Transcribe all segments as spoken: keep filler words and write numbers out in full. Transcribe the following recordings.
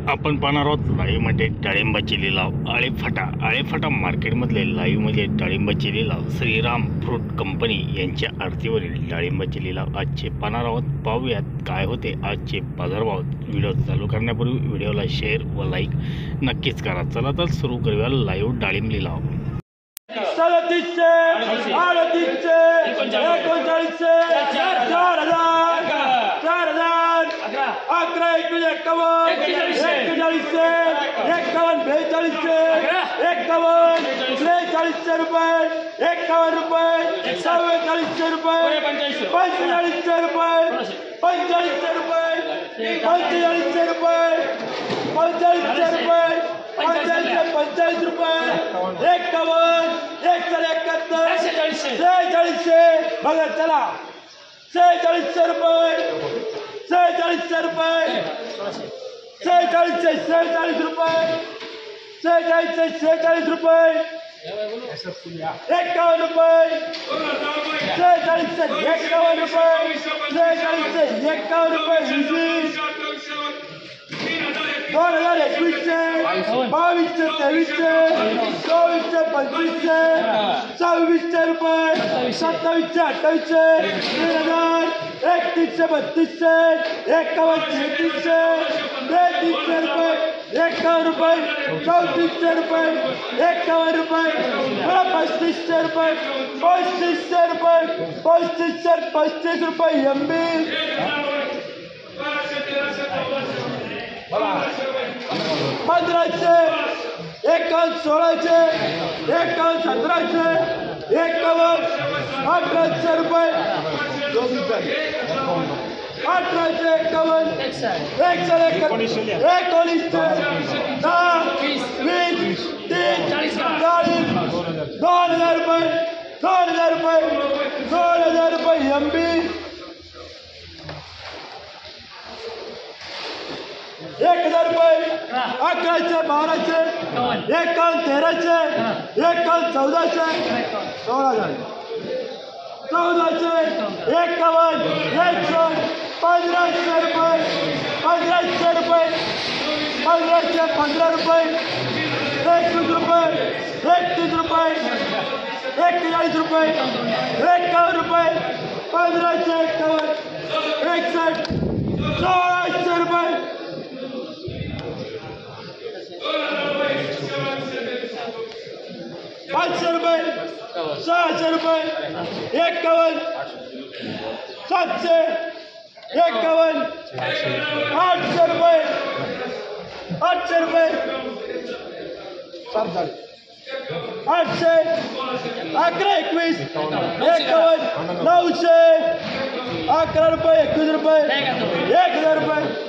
आपण पाहणार आहोत लाईव्हमध्ये डाळिंबाची लिलाव आळेफाटा आळेफाटा मार्केटमधले लाईव्हमध्ये डाळिंबाची लिलाव श्रीराम फ्रूट कंपनी यांच्या आरतीवरील डाळिंबाची लिलाव आजचे पाहणार आहोत। पाहूयात काय होते आजचे बाजारभाव। व्हिडिओ चालू करण्यापूर्वी व्हिडिओला शेअर व लाईक नक्कीच करा। चला तर सुरू करूया लाईव्ह डाळिंब लिलाव। सदतीसशे अडतीसशे एकोणचाळीसशे चार हजार चार हजार अकरा एकवीस एक्कावन्न एक्केचाळीसशे एक्कावन्न बेचाळीसशे एक्कावन्न त्रेचाळीसशे रुपये एक्कावन्न रुपये चव्वेचाळीसशे रुपये पंचेचाळीसशे रुपये पंचेचाळीसशे रुपये पंचेचाळीसशे रुपये पंचेचाळीसशे रुपये पंचाळीसशे पंचेचाळीस रुपये एक्कावन्न एकशे एकाहत्तर सेहेचाळीसशे बघा चला सेहेचाळीसशे रुपये सेहेचाळीसशे रुपये सेहेचाळीसशे सेहेचाळीस रुपये सेहेचाळीसशे सेहेचाळीस रुपये एक्कावन्न रुपये सेहेचाळीसशे एक्कावन्न रुपये सेहेचाळीसशे एक्कावन्न रुपये वीस दोन हजार एकवीसशे बावीसशे तेवीसशे चोवीसशे पंचवीसशे सव्वीसशे रुपये सत्तावीसशे अठ्ठावीसशे तीन हजार एकतीसशे बत्तीसशे एकावन्न तेहतीसशे तेहतीसशे रुपये एक्कावन्न रुपये चौतीसशे रुपये एक्कावन्न रुपये पस्तीसशे रुपये पस्तीसशे रुपये पस्तीसशे पस्तीस रुपये एम बी पंधराशे एकावन्न सोळाशे एकावन्न सतराशे एकावन्न अठराशे रुपये अठराशे एकावन्न एकशे एकोणीसशे दहा वीस तीन चाळीस दोन हजार रुपये दोन हजार रुपये दोन हजार रुपये एम बी एक हजार रुपये अकराशे बाराशे एकावन्न तेराशे एकावन्न चौदाशे सोळा हजार चौदाशे एकावन्न एकशे पंधराशे रुपये पंधराशे रुपये पंधराशे पंधरा रुपये एकवीस रुपये एकतीस रुपये एक्केचाळीस रुपये एकावन्न रुपये पंधराशे एकावन्न एकसष्ट सोळाशे रुपये पाचशे रुपये सहाशे रुपये एक्कावन्न सातशे एक्कावन्न आठशे रुपये आठशे रुपये आठशे अकरा एकवीस एक्कावन्न नऊशे अकरा रुपये एकवीस रुपये एक हजार रुपये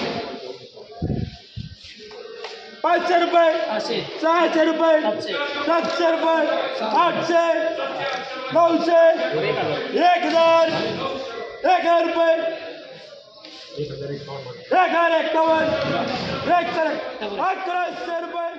पाचशे रुपये सहाशे रुपये सातशे रुपये आठशे नऊशे एक हजार एक हजार रुपये एक हजार एक्कावन्न एक हजार अकराशे रुपये